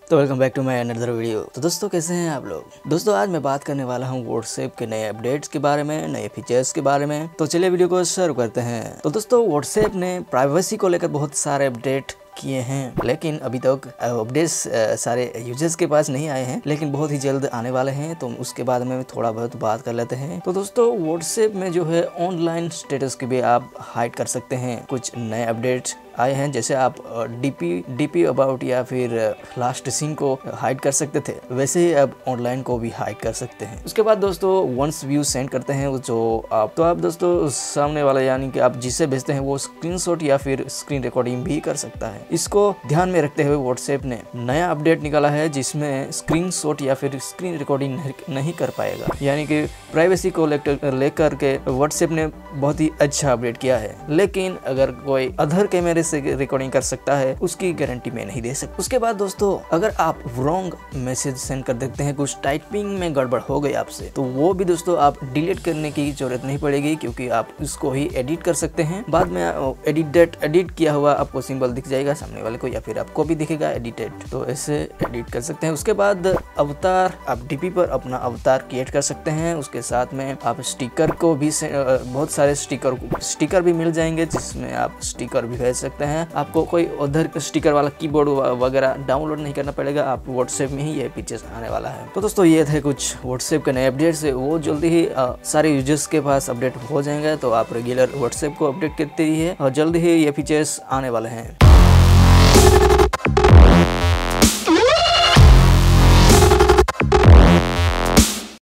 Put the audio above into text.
तो welcome back to my another video. तो दोस्तों कैसे हैं आप लोग। दोस्तों आज मैं बात करने वाला हूं व्हाट्सएप के नए अपडेट्स के बारे में, नए फीचर्स के बारे में। तो चलिए वीडियो को शुरू करते हैं। तो दोस्तों व्हाट्सएप ने प्राइवेसी को लेकर बहुत सारे अपडेट किए हैं, लेकिन अभी तक अपडेट्स सारे यूजर्स के पास नहीं आए हैं, लेकिन बहुत ही जल्द आने वाले हैं। तो उसके बाद में थोड़ा बहुत बात कर लेते हैं। तो दोस्तों व्हाट्सएप में जो है ऑनलाइन स्टेटस की भी आप हाइड कर सकते हैं। कुछ नए अपडेट्स आए हैं, जैसे आप डीपी अबाउट या फिर लास्ट सीन को हाइड कर सकते थे, वैसे ही अब ऑनलाइन को भी हाइड कर सकते हैं। उसके बाद दोस्तों वंस व्यू सेंड करते हैं जो आप दोस्तों सामने वाला यानी कि आप जिसे भेजते हैं वो स्क्रीनशॉट या फिर स्क्रीन रिकॉर्डिंग भी कर सकता है। इसको ध्यान में रखते हुए व्हाट्सएप ने नया अपडेट निकाला है जिसमें स्क्रीनशॉट या फिर स्क्रीन रिकॉर्डिंग नहीं कर पाएगा, यानी कि प्राइवेसी को लेकर के व्हाट्सएप ने बहुत ही अच्छा अपडेट किया है। लेकिन अगर कोई अदर कैमरे से रिकॉर्डिंग कर सकता है, उसकी गारंटी में नहीं दे सकता। उसके बाद दोस्तों अगर आप रॉन्ग मैसेज सेंड कर देते हैं, कुछ टाइपिंग में गड़बड़ हो गई आपसे, तो वो भी दोस्तों आप डिलीट करने की जरूरत नहीं पड़ेगी, क्योंकि आप इसको ही एडिट कर सकते हैं। बाद में एडिट किया हुआ आपको सिंबल दिख जाएगा सामने वाले को, या फिर आपको भी दिखेगा एडिटेड, तो ऐसे एडिट कर सकते हैं। उसके बाद अवतार, आप डीपी पर अपना अवतार क्रिएट कर सकते हैं। उसके साथ में आप स्टिकर को भी बहुत सारे स्टिकर भी मिल जाएंगे, जिसमें आप स्टिकर भी भेज सकते हैं। आपको कोई उधर स्टिकर वाला कीबोर्ड वगैरह डाउनलोड नहीं करना पड़ेगा, आप व्हाट्सएप में ही ये फीचर्स आने वाला है। तो दोस्तों ये थे कुछ व्हाट्सएप के नए अपडेट्स, वो जल्दी ही सारे यूजर्स के पास अपडेट हो जाएंगे। तो आप रेगुलर व्हाट्सएप को अपडेट करते रहिए और जल्दी ही ये फीचर्स आने वाले हैं।